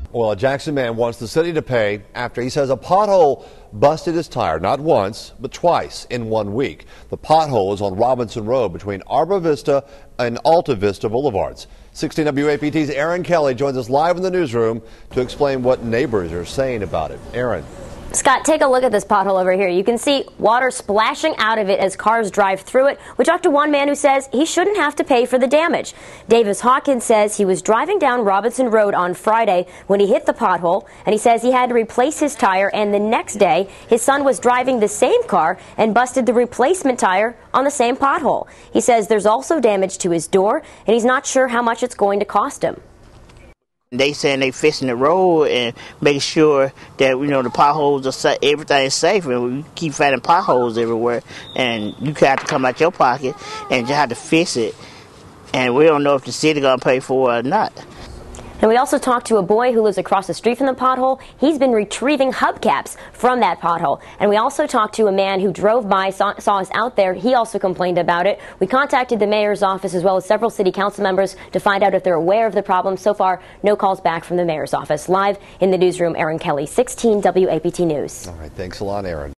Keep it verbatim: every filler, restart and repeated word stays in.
Well, a Jackson man wants the city to pay after he says a pothole busted his tire not once, but twice in one week. The pothole is on Robinson Road between Arbor Vista and Alta Vista Boulevards. sixteen W A P T's Aaron Kelly joins us live in the newsroom to explain what neighbors are saying about it. Aaron. Scott, take a look at this pothole over here. You can see water splashing out of it as cars drive through it. We talked to one man who says he shouldn't have to pay for the damage. Davis Hawkins says he was driving down Robinson Road on Friday when he hit the pothole, and he says he had to replace his tire, and the next day his son was driving the same car and busted the replacement tire on the same pothole. He says there's also damage to his door, and he's not sure how much it's going to cost him. They saying they fixing the road and making sure that, you know, the potholes are safe, everything is safe, and we keep finding potholes everywhere, and you have to come out your pocket and you have to fix it, and we don't know if the city gonna pay for it or not. And we also talked to a boy who lives across the street from the pothole. He's been retrieving hubcaps from that pothole. And we also talked to a man who drove by, saw, saw us out there. He also complained about it. We contacted the mayor's office as well as several city council members to find out if they're aware of the problem. So far, no calls back from the mayor's office. Live in the newsroom, Aaron Kelly, sixteen W A P T News. All right, thanks a lot, Aaron.